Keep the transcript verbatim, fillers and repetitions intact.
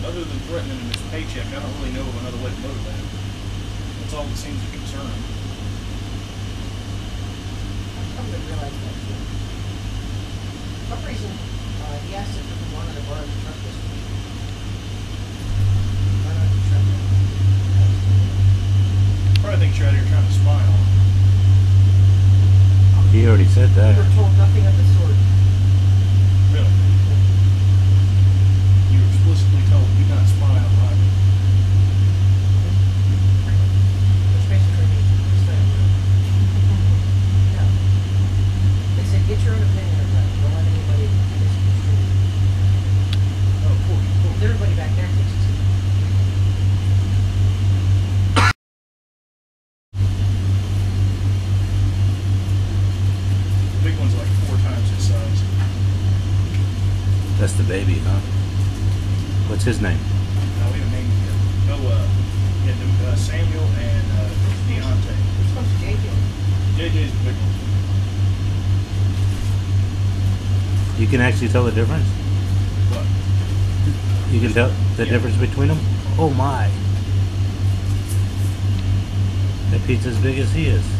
other than threatening him his paycheck, I don't really know of another way to motivate him. That's all that seems to concern him. I've come to realize that too. For some reason, uh, he asked if we wanted to borrow the truck this week. Borrow the truck. Probably thinks you're out here trying to spy on him. He already said that. We were told nothing of the sort. Really? You were explicitly told do not spy on Roger. Which basically means we're saying, no. They said, get your own opinion of that. Don't let anybody misconstrue it. Oh, of course, of course. Everybody back there thinks it's The big one's like four times his size. That's the baby, huh? What's his name? Now we haven't named him yet. No, uh, yeah, the, uh, Samuel and uh, Deontay. Which one's J J? J J's the big one. You can actually tell the difference? What? You can tell the Yeah. difference between them? Oh my. That pizza's as big as he is.